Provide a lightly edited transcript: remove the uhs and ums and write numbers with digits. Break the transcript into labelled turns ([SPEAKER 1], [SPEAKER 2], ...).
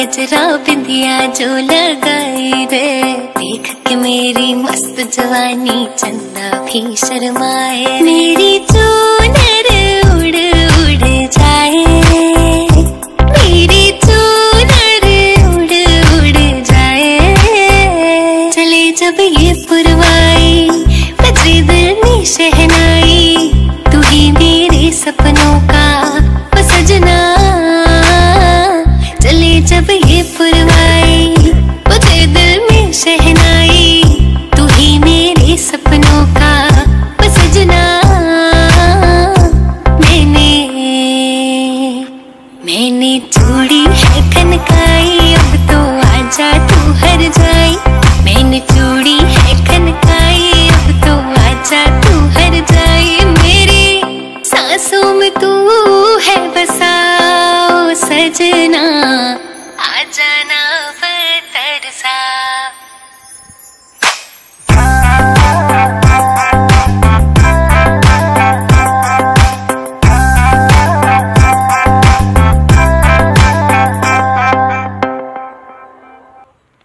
[SPEAKER 1] गजरा बिंदिया जो लगाई रे, देख के मेरी मस्त जवानी चंदा भी शर्माए। मेरी चूनर उड़ उड़ जाए, मेरी चूनर उड़ उड़ जाए। चले जब ये पुरवाई बजे दिल में शहनाई, तू ही मेरे सपनों का सजना। चले जब ये पुरवाई बजे दिल में शहनाई, तू ही मेरे सपनों का सजना। मैंने चूड़ी है खनकाई, अब तो आजा तू हर जाई। मैंने चूड़ी है खनकाई, अब तो आजा तू हर जाई। मेरी सांसों में तू है बसा सजना, आ जाना।